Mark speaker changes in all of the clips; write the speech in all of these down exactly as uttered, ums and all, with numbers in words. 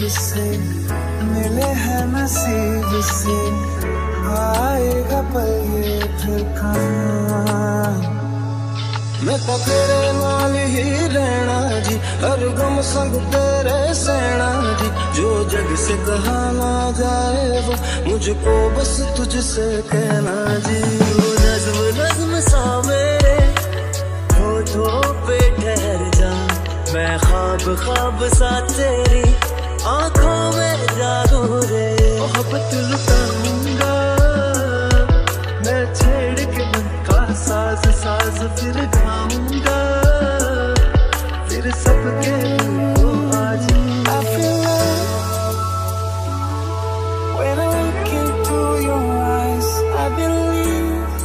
Speaker 1: से मिले हैं नसीब से, आएगा पल ये फिर कहाँ। मैं तो तेरे नाल ही रहना जी, हर गम संग तेरे सहना जी। जो जग से कहा ना जाए वो मुझको बस तुझसे कहना जी। वो नज़्म नज़्म सा मेरे होठों पे ठहर जा, मैं ख्वाब ख्वाब सा तेरी आंखों में जागो रे। मोहब्बत लुटाऊंगा मैं छेड़ के मन का साज साज, फिर गाऊंगा फिर सबके दिल को आज। I feel love when I look into your eyes. I believe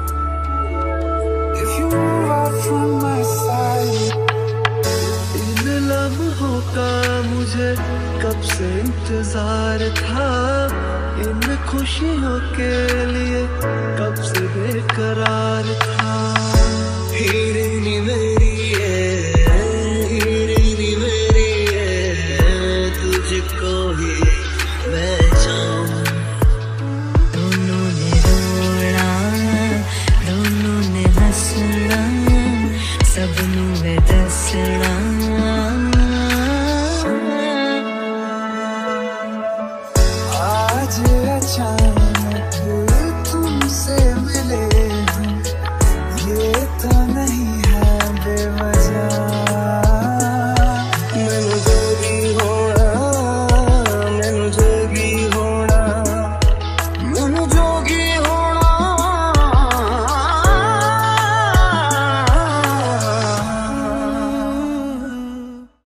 Speaker 1: if you move out from my side. इन लम्हों का मुझे कब से इंतजार था, इन खुशियों के लिए कब से बेकरार था। हीरे नी मेरी है, हीरे नी मेरी है, तुझको ही मैं चाहूं।
Speaker 2: दोनों ने रोना दोनों ने हंसना, सबनू है दसना।
Speaker 1: आज अचानक तुमसे मिले हम, ये तो नहीं है बेवजह।